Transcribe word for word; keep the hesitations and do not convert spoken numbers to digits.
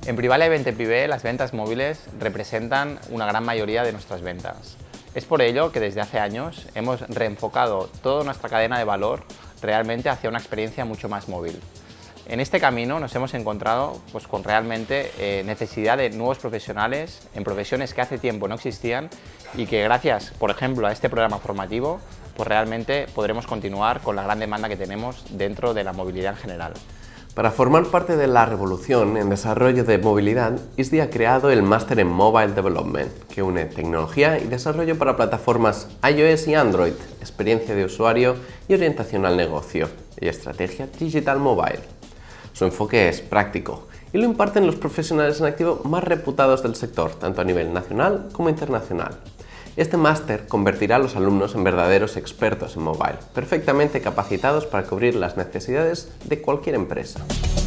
En Privalia y Vente Privé, las ventas móviles representan una gran mayoría de nuestras ventas. Es por ello que desde hace años hemos reenfocado toda nuestra cadena de valor realmente hacia una experiencia mucho más móvil. En este camino nos hemos encontrado pues, con realmente eh, necesidad de nuevos profesionales en profesiones que hace tiempo no existían y que gracias, por ejemplo, a este programa formativo, pues realmente podremos continuar con la gran demanda que tenemos dentro de la movilidad en general. Para formar parte de la revolución en desarrollo de movilidad, I S D I ha creado el Máster en Mobile Development, que une tecnología y desarrollo para plataformas iOS y Android, experiencia de usuario y orientación al negocio, y estrategia digital mobile. Su enfoque es práctico y lo imparten los profesionales en activo más reputados del sector, tanto a nivel nacional como internacional. Este máster convertirá a los alumnos en verdaderos expertos en mobile, perfectamente capacitados para cubrir las necesidades de cualquier empresa.